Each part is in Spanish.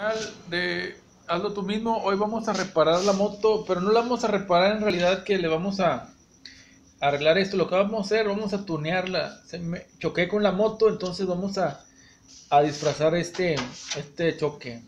De Hazlo tú mismo. Hoy vamos a reparar la moto, pero no la vamos a reparar en realidad, que le vamos a arreglar esto. Lo que vamos a hacer, vamos a tunearla. Choqué con la moto, entonces vamos a disfrazar este choque.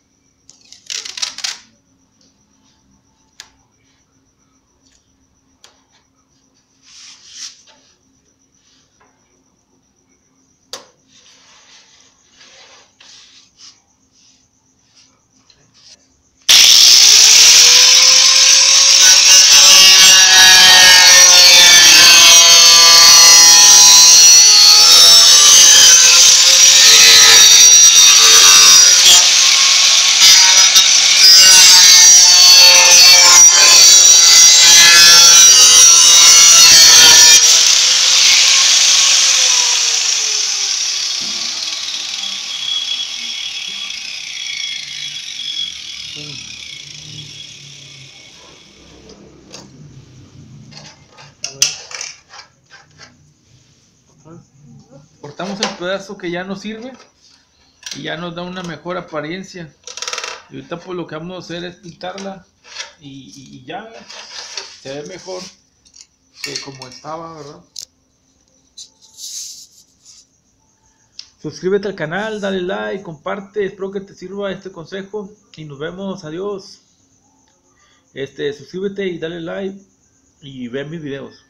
Cortamos el pedazo que ya no sirve y ya nos da una mejor apariencia. Y ahorita pues lo que vamos a hacer es pintarla y ya se ve mejor que como estaba, ¿verdad? Suscríbete al canal, dale like, comparte, espero que te sirva este consejo y nos vemos, adiós. Suscríbete y dale like y ve mis videos.